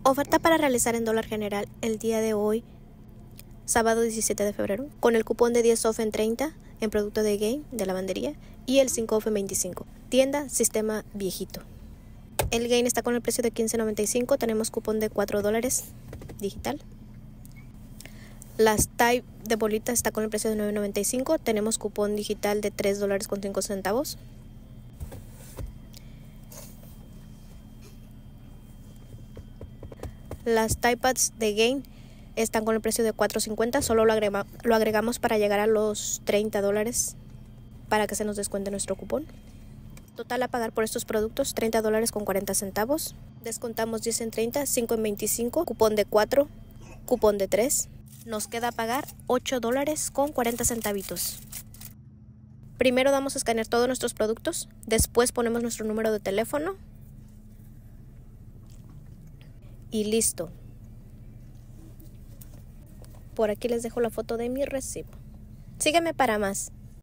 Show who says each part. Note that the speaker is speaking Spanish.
Speaker 1: Oferta para realizar en Dollar General el día de hoy, sábado 17 de febrero, con el cupón de 10 off en 30 en producto de Gain de lavandería y el 5 off en 25. Tienda Sistema Viejito. El Gain está con el precio de $15.95, tenemos cupón de $4 digital. Las Tide de bolita está con el precio de $9.95, tenemos cupón digital de $3.05. Las Tide Pads de Gain están con el precio de $4.50, solo lo agregamos para llegar a los $30 para que se nos descuente nuestro cupón. Total a pagar por estos productos $30.40. Descontamos 10 en 30, 5 en 25, cupón de 4, cupón de 3. Nos queda pagar $8.40. Primero damos a escanear todos nuestros productos, después ponemos nuestro número de teléfono y listo. Por aquí les dejo la foto de mi recibo. Sígueme para más.